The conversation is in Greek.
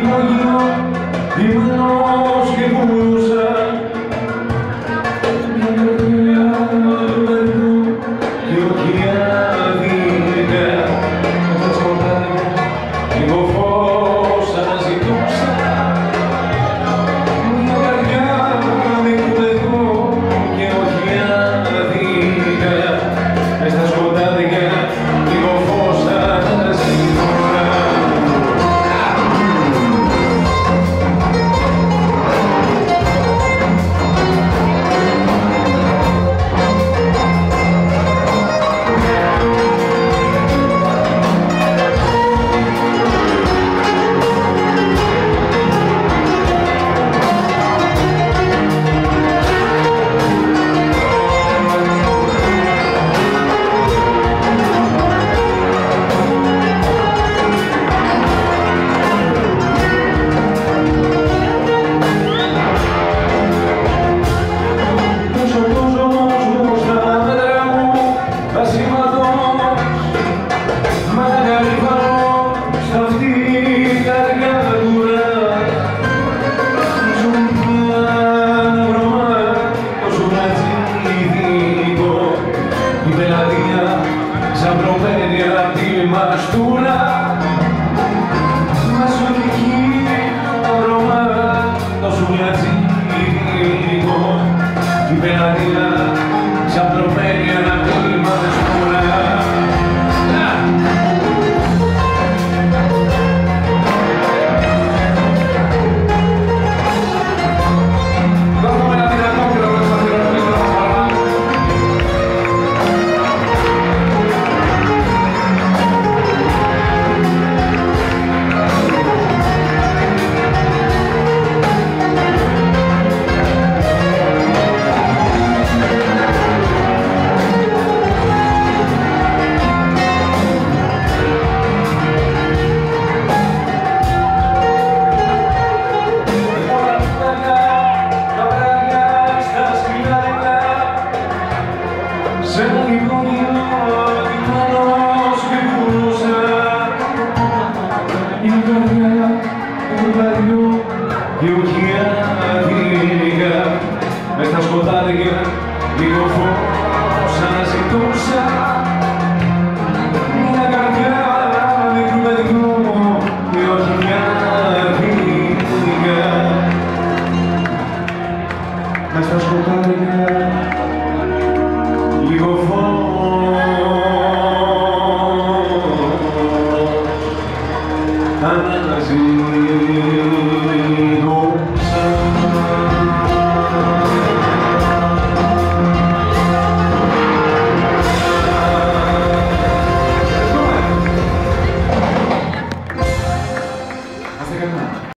υπόγειο ήμνος και πουλούσα μια καρδιά του περνού κι όχι άδικα με τα σκοτάδια λίγο φως αναζητούσα μια καρδιά μικρού παιδού και όχι άδικα μες στα σκοτάδια λίγο φως αναζητούσα. Σαν προμένει απ' τη μαστούρα μαζονική αρώμα το σουλατζίδικο η πελατεία σαν προμένει απ' τη μαστούρα. Σε ένα υπόγειο ήμνος και πουλούσα η καρδιά του παιδιού κι όχι άδικα μες στα σκοτάδια λίγο φως αναζητούσα μια καρδιά μικρού παιδιού κι όχι άδικα μες στα σκοτάδια λίγο φως αναζητούσα. Hasta